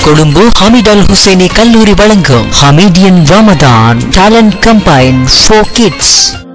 கொழும்பு ஹமீட் அல் ஹுசைனி கல்லூரி வழங்கும் Hamidian Ramadan talent campaign for kids.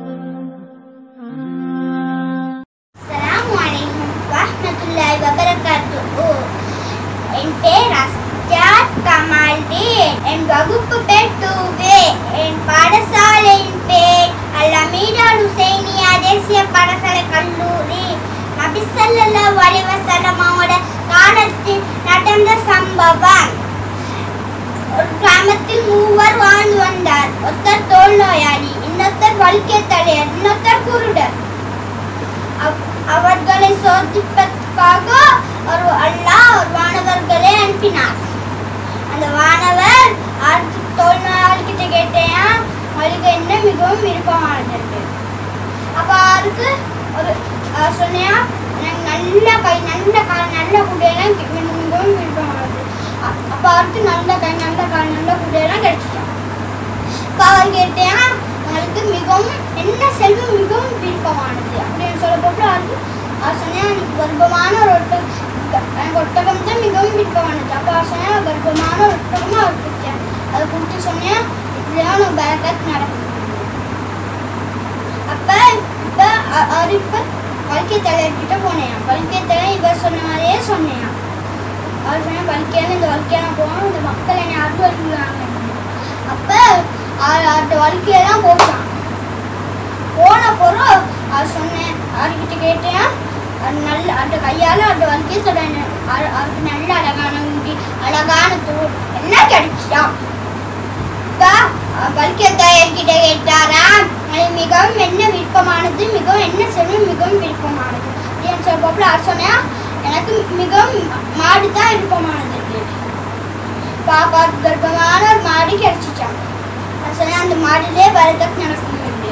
Assalamualaikum warahmatullahi wabarakatuh. என் பேர் அஸ்ஜாத் கமால்தீன். என் வகுப்பு பேர் 2B. என் பாடசாலையின் பேர் அல் ஹமீட் அல் ஹுசைனியா தேசிய பாடசாலை கல்லூரி. நபி ஸல்லல்லாஹு அலைஹி வஸல்லம் அவரோட காலத்தில் நடந்த சம்பவம். ஒரு கிராமத்தில் மூவர் வாழ்ந்து வந்தார். ஒருத்தர் தோல் நோயாளி, இன்னொருத்தர் வலிக்கை தலையர், இன்னொருத்தர் குருடர். அவர்களை சோதிப்பதற்காக அல்லாஹ் ஒரு வானவர்களை அனுப்பினார். அந்த வானவர் தோல் நோயாளி கிட்ட கேட்டேன், அவளுக்கு என்ன மிகவும் விருப்பமானது. அப்ப அவருக்கு ஒரு சொன்னியா, எனக்கு நல்ல கை, நல்ல கால், நல்ல குடையெல்லாம் மிகவும் விருப்பமானது. அப்ப அவருக்கு நல்ல கை, நல்ல கால், நல்ல குடையெல்லாம் கிடைச்சிட்டான். அப்ப அவர் கேட்டேன், உங்களுக்கு மிகவும் என்ன செல்வம் மிகவும் விருப்பமானது அப்படின்னு சொல்ல போட்டு அவர் சொன்னேன், எனக்கு கர்ப்பமான ஒரு ஒட்டகம் தான் மிகவும் விருப்பமானது. அப்போ அவர் சொன்னேன், கர்ப்பமான ஒரு ஒட்டகமும் அவர் கொடுத்தேன். அதை கொடுத்து சொன்னேன், இப்படிதான் ஒரு பரக்கத் நடக்கும். அப்போ அவர் இப்போ வலிக்கை தலையர்கிட்ட போனேன். வலிக்கை தலை இவர் சொன்ன மாதிரியே சொன்னேன். அவர் சொன்னேன், வலிக்கையான இந்த வலிக்கையெல்லாம் போகணும், இந்த மக்கள் என்னை அறுத்து வலிக்கிறாங்க. அப்போ அவர்கிட்ட வலிக்கையெல்லாம் போட்டான். போன பொருள் அவர் சொன்னேன், அவர்கிட்ட கேட்டேன், நல்ல அந்த கையால் அந்த வலிக்கையை சொல்றேன். அவருக்கு நல்ல அழகான முடி, அழகான தூள் எல்லாம் கிடைச்சிட்டான். இப்போ வலிக்கை தயார்கிட்ட கேட்டாரா, மிகவும் என்ன விருப்பமானது, மிகவும் என்ன செல்வம் மிகவும் விருப்பமானது அப்படின்னு சொல்ல அவர் சொன்னேன், எனக்கு மிகவும் மாடு தான் விருப்பமானது. பாப்பா கர்ப்பமான ஒரு மாடு கிடைச்சிச்சான். நான் சொன்னேன், அந்த மாடுலேயே பரக்கத் நடக்கும்.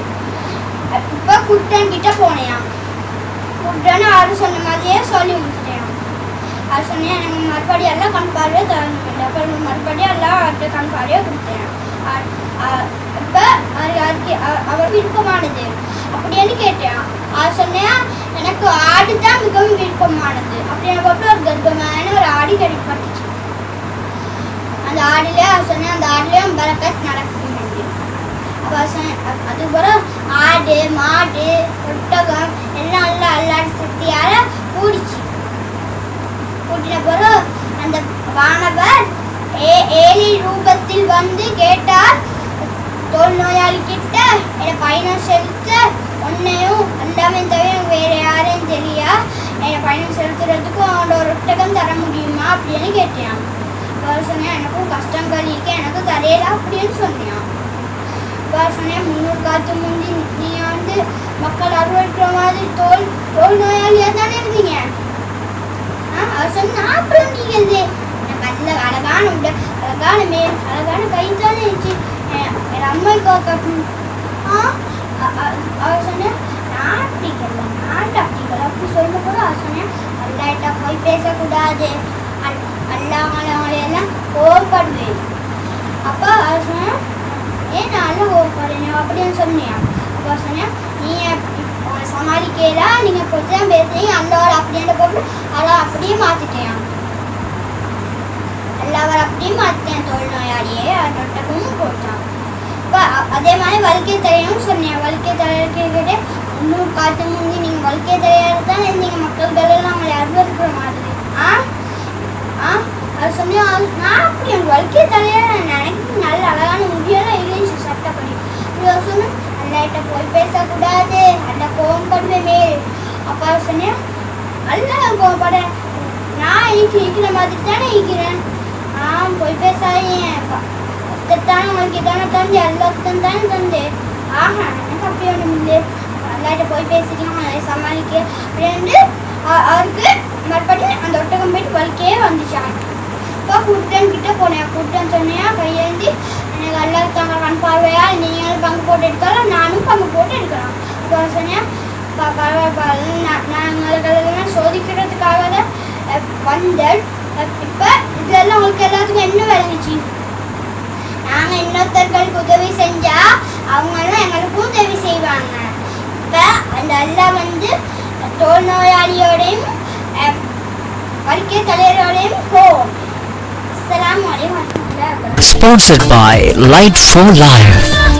இப்போ குட்டன் கிட்ட போனேன். குட்டன் அவர் சொன்ன மாதிரியே சொல்லி முடிச்சிட்டேன். அவர் சொன்னேன், எனக்கு மறுபடியும் எல்லாம் கண் பார்வையே தரணும். அப்புறம் மறுபடியும் எல்லாம் அவர்கிட்ட கண் பார்வையே கொடுத்தேன். இப்போ அவர் விருப்பமானது அப்படின்னு கேட்டேன். அவர் சொன்னேன், எனக்கு ஆடு தான் மிகவும் விருப்பமானது அப்படின்னு போட்டு ஒரு கர்ப்பமான ஒரு ஆடு கிடைப்பட்டுச்சு. அந்த ஆடுலேயே அவர் சொன்னேன், அந்த ஆடுலேயும் பரக்கத் நடக்கும். அதுக்கப்புறம் ஆடு, மாடு, ஒட்டகம் எல்லாம் எல்லாம் அல்லாடி சக்தியால கூடிச்சு. கூட்டின பிறகு அந்த வானவர் ஏழை ரூபத்தில் வந்து கேட்டார், தோல் நோயாளி கிட்ட என்னை பயணம் செலுத்த ஒன்னையும் எல்லாமே தவிர வேற யாரையும் தெரியா, என்னை பயணம் செலுத்துறதுக்கும் அவனோட ஒரு ஒட்டகம் தர முடியுமா அப்படின்னு கேட்டேன். அவர் சொன்னேன், எனக்கும் கஷ்டங்கள் இருக்கு, எனக்கு தரையல அப்படின்னு சொன்னான். சொன்னேன், 300 காலத்து முந்தி நீங்க வந்து மக்கள் அறுவடைக்கிற மாதிரி தோல் நோயாளியா தானே இருந்தீங்க. அவர் சொன்னா, அப்புறம் நீங்க எனக்கு அதுல அழகான உடல், அழகான மேல், அழகான கை தானே இருந்துச்சு, என் அம்மைக்கோ கட்டணும். அவர் சொன்னேன், நான் அப்படிக்கல, நான் அப்படிக்கல அப்படி சொல்லும் போது அவர் சொன்னேன், அல்லாட்ட போய் பேசக்கூடாது, அல்லாமலாம் கோவப்படுவேன். அப்போ அவர் சொன்னேன், ஏன் நான் கோவப்படுறேன் அப்படின்னு சொன்னேன். அப்போ சொன்னேன், நீங்கள் சமாளிக்கலா, நீங்கள் கொஞ்சம் பேசுறீங்க அல்லாவர் அப்படின்ற போட்டு அதான் அப்படியே மாற்றிட்டேன். அல்லாவர் அப்படியே மாற்றிட்டேன். தோல் நோயாளியே தொட்டவும் போட்டான். இப்போ அதே மாதிரி வலிக்கை தலையும் சொன்னேன். வலிக்கை தலைக்கிட்ட 300 காலத்து முந்தி நீங்கள் வலிக்கை தலையார் தான் இருந்தீங்க, மக்கள்களெல்லாம் அவங்களை அறுவருக்கிற மாதிரி. அது சொன்னேன், நான் அப்படி என் வலிக்கை தலையார் எனக்கு நல்ல அழகான முடியெல்லாம் இருந்துச்சு சட்டப்படி. இப்படி சொன்னேன், அல்லாட்ட போய் பேசக்கூடாது, அல்ல கோவப்படுவே. அப்பா சொன்னேன், அல்ல கோவப்பட, நான் இருக்கிற மாதிரி தானே இருக்கிறேன், நான் போய் பேசாதீங்க, தானே உங்களுக்கு தானே தந்து, எல்லாத்தையும் தானே தந்து. ஆஹா, எனக்கு அப்படி ஒன்றும் இல்லை, அல்லாட்ட போய் பேசிக்கலாம் சமாளிக்க அப்படின்னு அவருக்கு மறுபடியும் அந்த ஒட்டகம் போயிட்டு வலிக்கையே வந்துச்சான். இப்போ குட்டன் கிட்ட போனேன். குட்டன் சொன்னியா, கையேந்தி எனக்கு எல்லாத்தாங்க கண் பார்வையா, நீங்களும் பங்கு போட்டு எடுத்தாலும் நானும் பங்கு போட்டு எடுக்கலாம். இப்போ சொன்னேன், நாங்கள் சோதிக்கிறதுக்காக தான் வந்தேன். இப்போ இதெல்லாம் உங்களுக்கு எல்லாத்துக்கும் என்ன விளங்குச்சு, நாங்கள் இன்னொருத்தர்களுக்கு உதவி செஞ்சா அவங்களும் எங்களுக்கும் உதவி செய்வாங்க. இப்போ அந்த எல்லாம் வந்து தோல் நோயாளியோடையும் வலிக்கை தலைவரோடையும் போவோம். அஸ்ஸலாமு Sponsored by Light for Life.